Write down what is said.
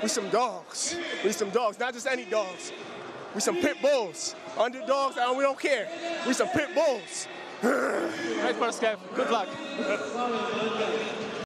We some dogs. We some dogs, not just any dogs. We some pit bulls. Underdogs, and we don't care. We some pit bulls. Great first, Kev. Good luck.